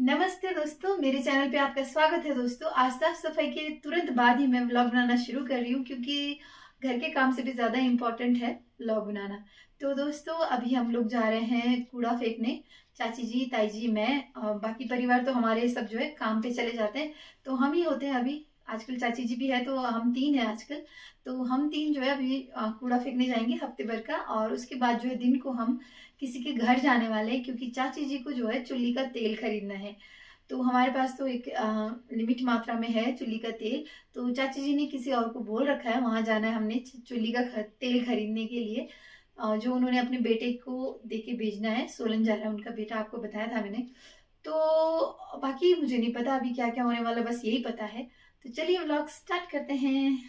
नमस्ते दोस्तों, मेरे चैनल पे आपका स्वागत है। दोस्तों, आज साफ सफाई के तुरंत बाद ही मैं व्लॉग बनाना शुरू कर रही हूँ क्योंकि घर के काम से भी ज़्यादा इम्पोर्टेंट है व्लॉग बनाना। तो दोस्तों, अभी हम लोग जा रहे हैं कूड़ा फेंकने। चाची जी, ताई जी, मैं और बाकी परिवार तो हमारे सब जो है काम पे चले जाते हैं, तो हम ही होते हैं अभी। आजकल चाची जी भी है, तो हम तीन हैं आजकल। तो हम तीन जो है अभी कूड़ा फेंकने जाएंगे हफ्ते भर का, और उसके बाद जो है दिन को हम किसी के घर जाने वाले हैं क्योंकि चाची जी को जो है चुल्ली का तेल खरीदना है। तो हमारे पास तो एक लिमिट मात्रा में है चुल्ली का तेल, तो चाची जी ने किसी और को बोल रखा है वहां जाना है हमने चुल्ली का तेल खरीदने के लिए, जो उन्होंने अपने बेटे को दे के भेजना है। सोलन जा रहा है उनका बेटा, आपको बताया था मैंने। तो बाकी मुझे नहीं पता अभी क्या क्या होने वाला, बस यही पता है। तो चलिए व्लॉग स्टार्ट करते हैं।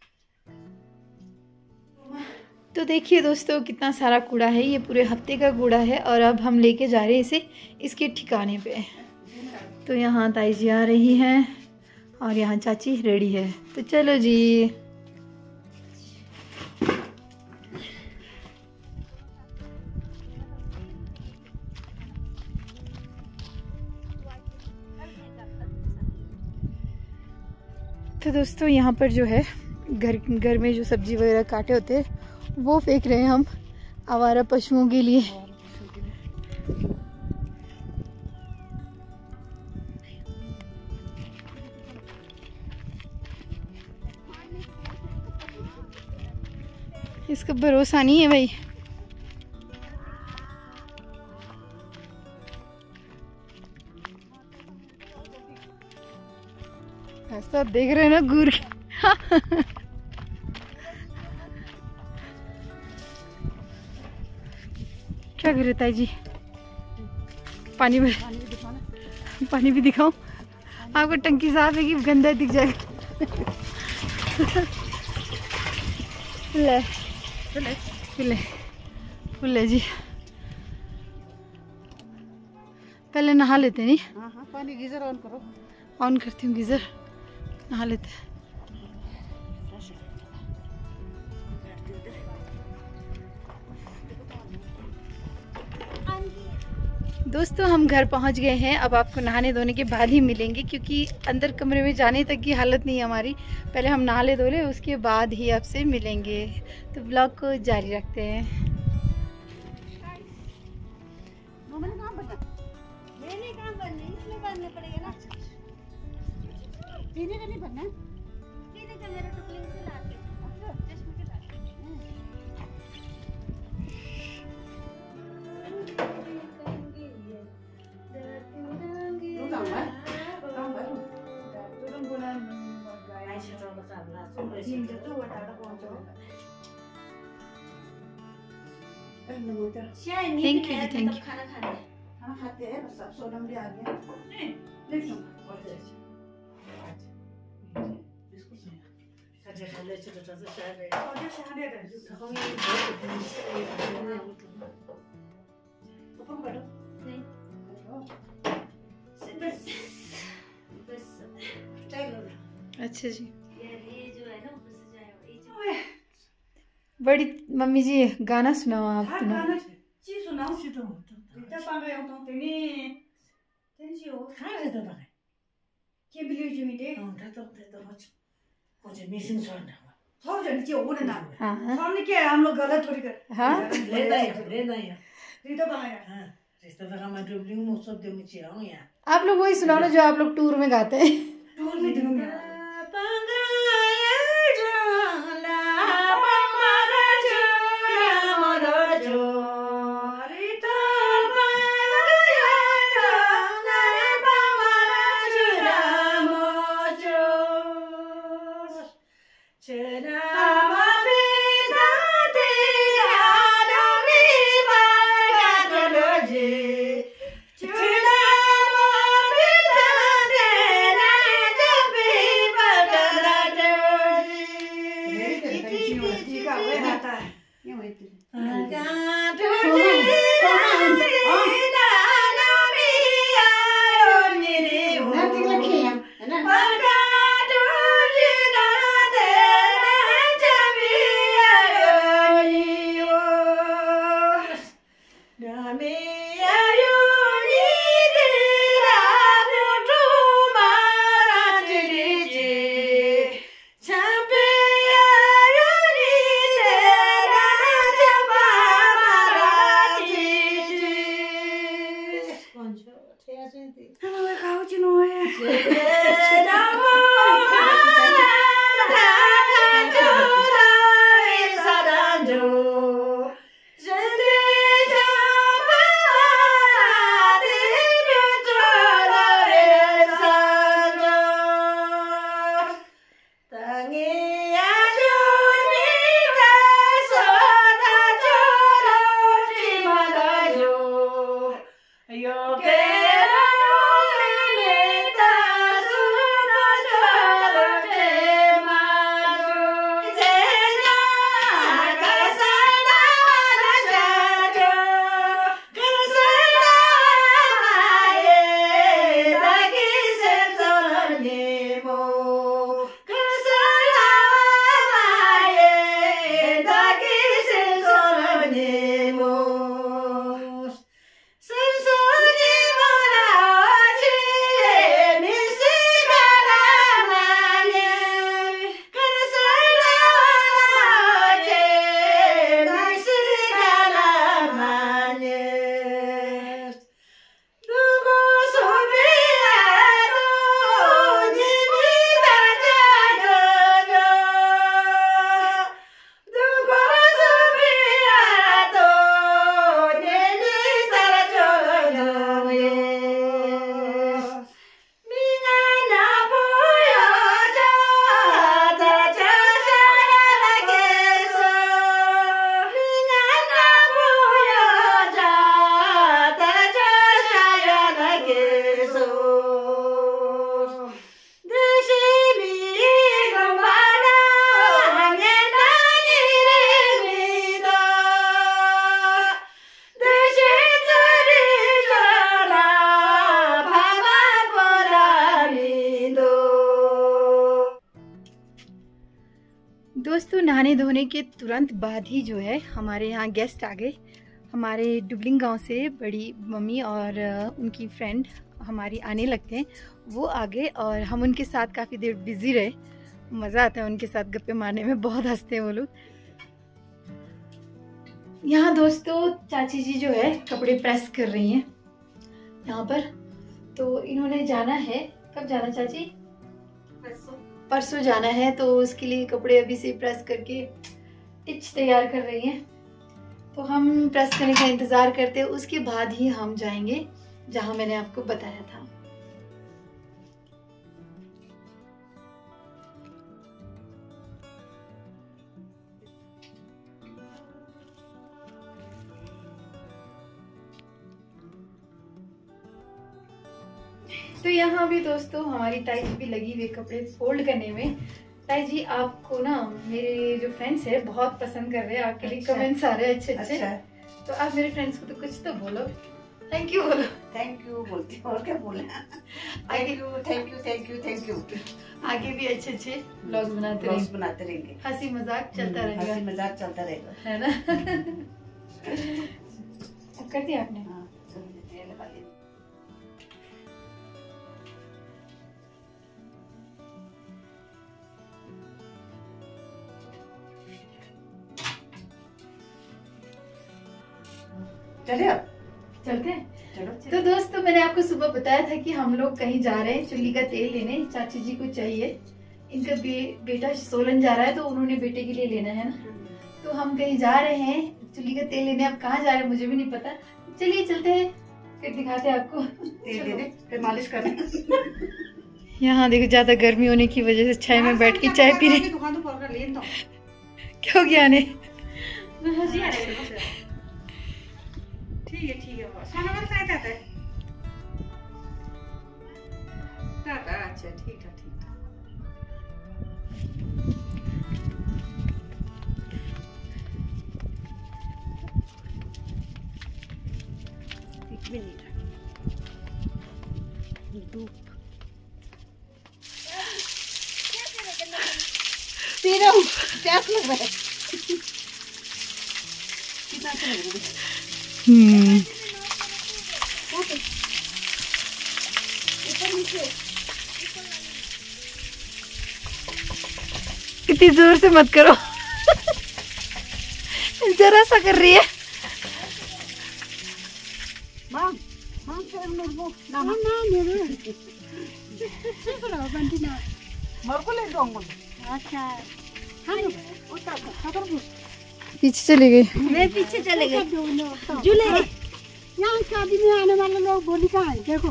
तो देखिए दोस्तों, कितना सारा कूड़ा है, ये पूरे हफ्ते का कूड़ा है और अब हम लेके जा रहे हैं इसे इसके ठिकाने पे। तो यहाँ ताई जी आ रही हैं और यहाँ चाची रेडी है, तो चलो जी। तो दोस्तों, यहाँ पर जो है घर में जो सब्जी वगैरह काटे होते हैं वो फेंक रहे हैं हम आवारा पशुओं के लिए। इसका भरोसा नहीं है भाई। ऐसा देख रहे हैं ना गुर क्या कर रहे ताई जी? पानी भी दिखाऊं आपको? टंकी साफ है कि गंदा दिख जाएगा? फुल है जी। पहले नहा लेते नहीं? हाँ, पानी गीजर ऑन करो। ऑन करती हूँ गीजर, नहा लेते हैं। दोस्तों, हम घर पहुंच गए हैं। अब आपको नहाने धोने के बाद ही मिलेंगे क्योंकि अंदर कमरे में जाने तक की हालत नहीं है हमारी। पहले हम नहा ले धो ले, उसके बाद ही आपसे मिलेंगे। तो ब्लॉग को जारी रखते हैं। पीने का नहीं भरना, पीने का मेरा टुकलिंग से ला के चश्मे के ला के thank you ji, thank you. खाना खाने हाँ खाते हैं, बस अब सोनम भी आ गया। अच्छा जी। ये जो है ना ऊपर से जाए बड़ी मम्मी जी, गाना सुनाओ आप। हम लोग गलत थोड़ी कर। हाँ, आप लोग वही सुनाओ ना जो आप लोग टूर में गाते हैं। टूर में दूंगा। नहाने धोने के तुरंत बाद ही जो है हमारे यहाँ गेस्ट आ गए। हमारे डुबलिंग गांव से बड़ी मम्मी और उनकी फ्रेंड हमारी आने लगते हैं, वो आ गए और हम उनके साथ काफ़ी देर बिजी रहे। मज़ा आता है उनके साथ गप्पे मारने में, बहुत हंसते हैं वो लोग। यहाँ दोस्तों चाची जी जो है कपड़े प्रेस कर रही हैं यहाँ पर। तो इन्होंने जाना है, कब जाना चाची? परसों जाना है, तो उसके लिए कपड़े अभी से प्रेस करके टिच तैयार कर रही हैं। तो हम प्रेस करने का इंतज़ार करते हैं, उसके बाद ही हम जाएंगे जहाँ मैंने आपको बताया था। तो यहाँ भी दोस्तों हमारी ताई जी भी लगी हुई कपड़े फोल्ड करने में। ताई जी आपको ना मेरे जो फ्रेंड्स है बहुत पसंद कर रहे हैं, आपके लिए कमेंट्स आ रहे हैं अच्छे अच्छे। तो आप मेरे फ्रेंड्स को तो कुछ तो बोलो, थैंक यू बोलो। थैंक यू बोलती हूँ, और क्या बोलना। Thank you thank you thank you thank you. आगे भी अच्छे अच्छे ब्लॉग्स बनाते रहेंगे, हंसी मजाक चलता रहेगा, हंसी मजाक चलता रहेगा, है ना। अब कर दिया आपने? हाँ, लगा लिया। चलिए अब चलते हैं। चलो। तो दोस्तों मैंने आपको सुबह बताया था कि हम लोग कहीं जा रहे हैं चुल्ली का तेल लेने, चाची जी को चाहिए। इनका बेटा सोलन जा रहा है तो उन्होंने बेटे के लिए लेना है ना, तो हम कहीं जा रहे हैं चुल्ली का तेल लेने। अब कहाँ जा रहे हैं मुझे भी नहीं पता, चलिए चलते हैं, फिर दिखाते हैं आपको। तेल लेने, फिर मालिश करने। यहाँ देखो ज्यादा गर्मी होने की वजह से छाया में बैठ के चाय पी रहे। क्या हो गया ने? ठीक है सोनावल साइड आता है। अच्छा ठीक है भी नहीं रहा धूप। पी रहा हूँ, प्यास लग रहा है। कितना अच्छा लग रहा है। इतनी जोर से मत करो। जरा सा कर रही है। पीछे चले गए, मैं पीछे चले गए। झूले यहाँ शादी में आने वाले लोग बोली कहाँ है? देखो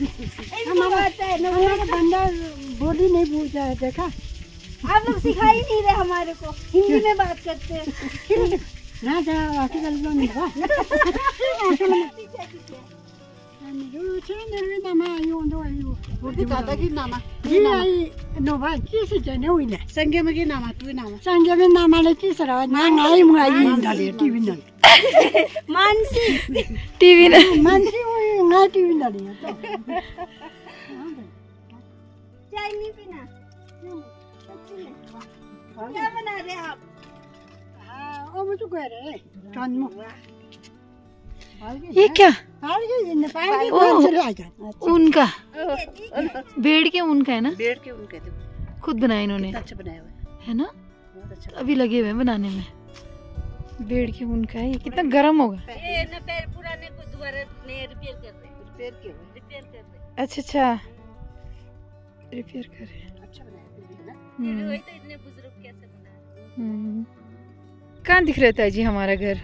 हमारा बंदा बोली नहीं भूल जाए, देखा? आप लोग सिखा ही नहीं रहे हमारे को, हिंदी में बात करते हैं ना। जा चाय नहीं पीना? क्या बना रहे आप? ये क्या? उनका भेड़ के उनका है ना? बेड के उनके खुद बनाया इन्होंने, अच्छा बनाया हुआ है ना? बहुत अच्छा। अभी लगे हुए हैं बनाने में। भेड़ के उनका है, ये कितना गर्म होगा। ये न पैर पुराने को दोबारा नए रिपेयर कर रहे हैं। रिपेयर किया हुआ रिपेयर कर रहे हैं। अच्छा रिपेयर कर रहे हैं। अच्छा बनाया है ना। वही तो इतने बुजुर्ग कैसे बनाए? कहाँ दिख रहा है जी हमारा घर?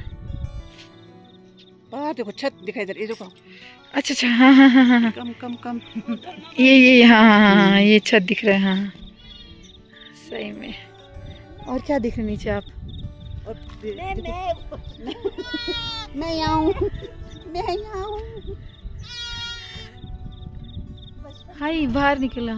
बाहर देखो, छत दिखाई दे रही है, देखो। अच्छा अच्छा, हाँ हाँ हाँ हाँ, कम कम कम। ये हाँ हाँ हाँ, ये छत दिख रहा है। हाँ सही में। और क्या दिख रहा है नीचे आप? और मैं यहाँ हूँ। हाय बाहर निकला।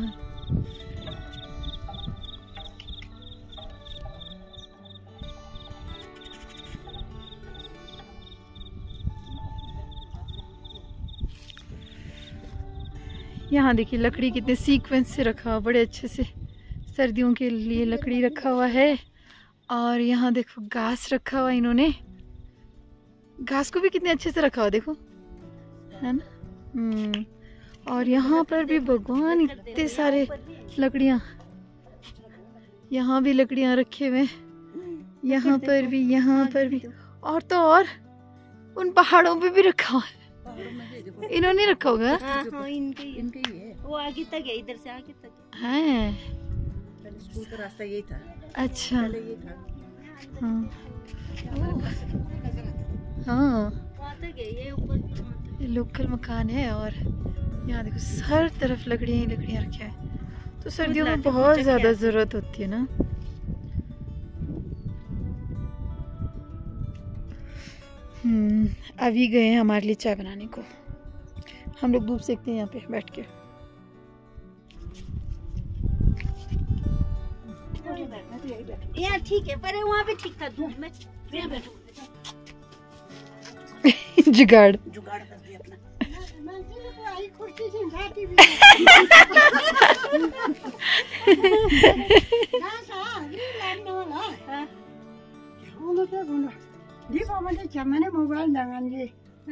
यहाँ देखिए लकड़ी कितने सीक्वेंस से रखा हुआ, बड़े अच्छे से। सर्दियों के लिए लकड़ी रखा हुआ है और यहाँ देखो घास रखा हुआ इन्होंने, घास को भी कितने अच्छे से रखा हुआ देखो, है ना। और यहाँ पर भी भगवान इतने सारे लकड़ियाँ, यहाँ भी लकड़ियाँ रखे हुए, यहाँ पर भी, यहाँ पर भी, और तो और उन पहाड़ों पे भी रखा हुआ है। इन्होंने रखा होगा। हाँ, इनके ही है। वो आगे तक है, इधर से आगे तक है। स्कूल का रास्ता यही था। अच्छा। ये था। हाँ हाँ, वहाँ तक है, ये ऊपर ये लोकल मकान है। और यहाँ देखो हर तरफ लकड़ियाँ ही लकड़ियाँ रखी है। तो सर्दियों में बहुत ज़्यादा ज़रूरत होती है ना। अभी गए हैं हमारे लिए चाय बनाने को। हम लोग धूप सेकते हैं यहाँ पे बैठ के। यहाँ ठीक है, पर वहाँ पे ठीक था धूप में। जुगाड़ जुगाड़ कर दिया अपना। मैंने मोबाइल दंगानी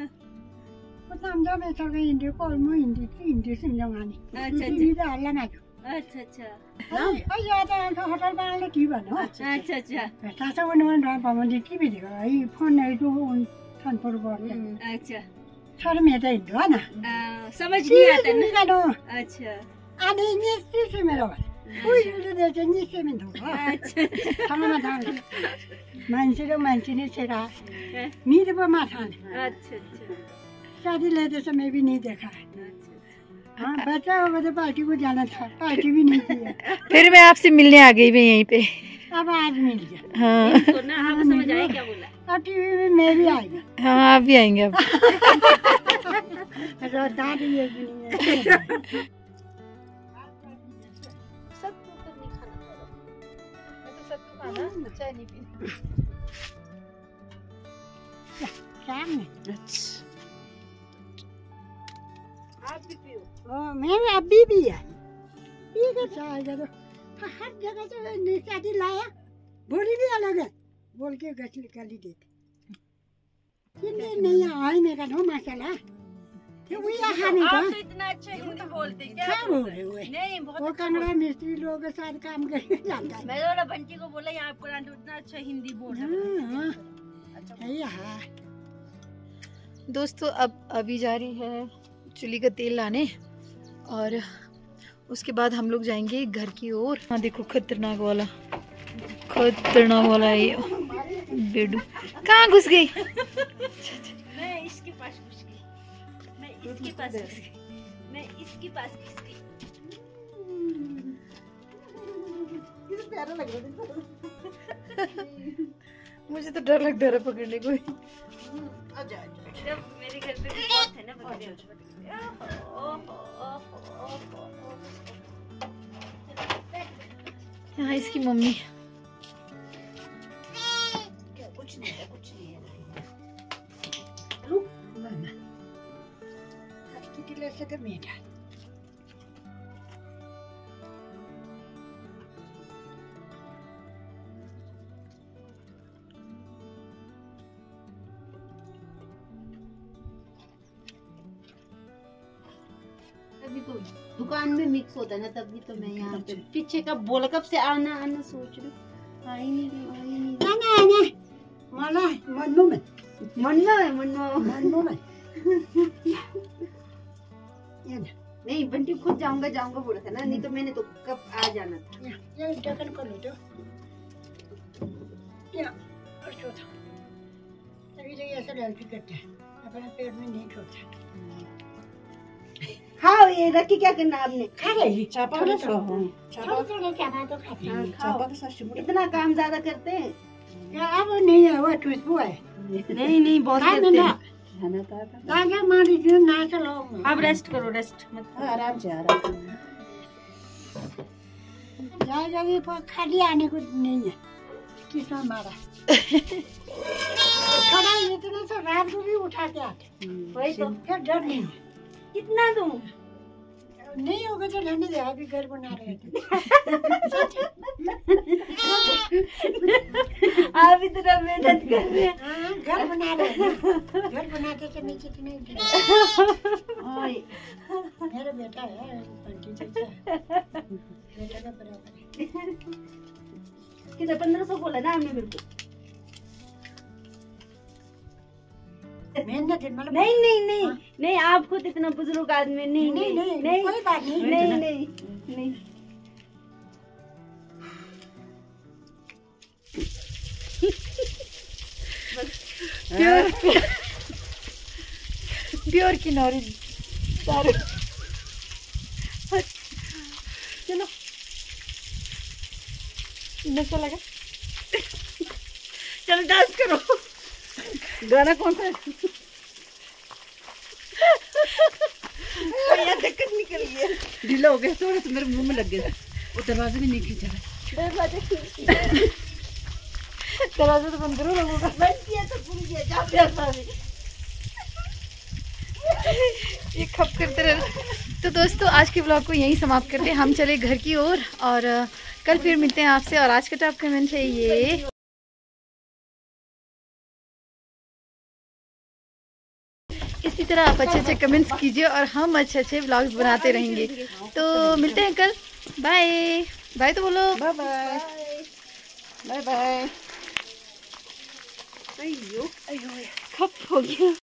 में तो हिंदी को हिंदी सिम दंगानी अच्छा अच्छा होटल बनाने की बनो अच्छा अच्छा तासा वन पामन की भी देखो ये फोन नहीं तो थान पर बोल अच्छा सर में तो हिंदू है ना समझ नहीं आता ना। ना अच्छा आने ये से मेरा कोई तो देते नहीं से में दो अच्छा हमारा दाम मानसी ने सेरा मीर पर माथा अच्छा अच्छा शादी लेते समय भी नहीं देखा। हाँ बच्चा होगा तो पार्टी को जाना था, पार्टी भी नहीं किया। फिर मैं आपसे मिलने आ गई मैं यहीं पे। अब आज मिल गया। हाँ तो ना आप समझ आए क्या बोला। और टीवी में मैं भी आएगा। हाँ आप भी आएंगे अब। दादी ये भी नहीं है। सबको तो नहीं खाना सबको चाय नहीं पीनी। शाम में अच्छा। आप भी पियो। मैं अभी भी है ये तो चाय करो हर जगह से शादी लाया बोली भी अलग है बोल के गच निकाली देते नहीं आए मेरा नो माशाल्लाह वो यहाँ नहीं आप था तो इतना अच्छा हिंदी बोलते हैं, क्या क्या बोल रहे हुए नहीं बहुत वो कमरा मिस्त्री लोग के साथ काम करके जाता है। मैं तो बंटी को बोला यहाँ पर इतना अच्छा हिंदी बोल रहा है। हाँ दोस्तों अब अभी जा रही है चूल्ही का तेल लाने और उसके बाद हम लोग जाएंगे घर की ओर। हाँ देखो खतरनाक वाला ये बेडू कहाँ घुस गई। मैं इसके पास घुस गई, मैं इसके पास घुस गई, मैं इसके पास घुस गई। प्यारा लग रहा है। मुझे तो डर लगता है पकड़ने को। जब मेरे घर पे भी बहुत है ना बकरियां। यहाँ इसकी मम्मी कुछ नहीं है। किलो से तो मीठा तभी तो दुकान में मिक्स होता है ना, तभी तो मैं यहाँ पे पीछे का बोल कब से आना सोच रही हूँ। आई नहीं ना माला मन्नू में नहीं बंटी खुद जाऊंगा बोला था ना, नहीं तो मैंने तो कब आ जाना था। ये ढक्कन खोलो तो या और छोटा तभी तो ऐसा हेल्प करते हैं अपने पेट में नहीं छोड़ता। हाँ ये रखी क्या करना आपने? खा रही चापा थोड़ा थोड़ा क्या तो खाते हैं। चापा के साथ शिमला इतना काम ज्यादा करते हैं। अब नहीं है वो खुशबू है नहीं बहुत करते हैं। खाना था दादा मारी जो ना चलो अब रेस्ट करो, रेस्ट मत आराम से जाएगा भी पर खाली आने को नहीं है किसमें मारा थोड़ा इतना तो रात को भी उठा के आते वही तो फिर डर नहीं है। कितना दूं? नहीं होगा तो रहने दे, अभी घर बना रहे थे। आप इतना मेहनत कर रहे हैं। हाँ, घर बना रहे थे। घर बनाते समय कितने मेरा बेटा है, पंटी चाचा बेटा का बराबर है। कितना 1500 बोला ना हमने मेरे को। मेहनत है मतलब। नहीं नहीं नहीं नहीं, आप खुद इतना बुजुर्ग आदमी। नहीं नहीं नहीं कोई बात नहीं। नहीं नहीं नहीं। प्योर किनौरी सारे। चलो नशा लगा। चलो डांस करो। गाना कौन सा है? दिक्कत निकल गई, ढीला हो गया थोड़ा तो मेरे मुंह में लग गया। वो दरवाजे में नहीं खींचा है। दरवाजा तो बंद करो, लोगों का बंद किया तो भूल गया। जा ये खप करते रहे। तो दोस्तों आज के ब्लॉग को यहीं समाप्त करते हैं। हम चले घर की ओर और कल फिर मिलते हैं आपसे। और आज का टॉप कमेंट है ये, इसी तरह आप अच्छे अच्छे कमेंट्स कीजिए और हम अच्छे अच्छे ब्लॉग्स बनाते रहेंगे। तो मिलते हैं कल। Bye bye. तो बोलो बाय बाय बाय बाय। अयो खप हो गया।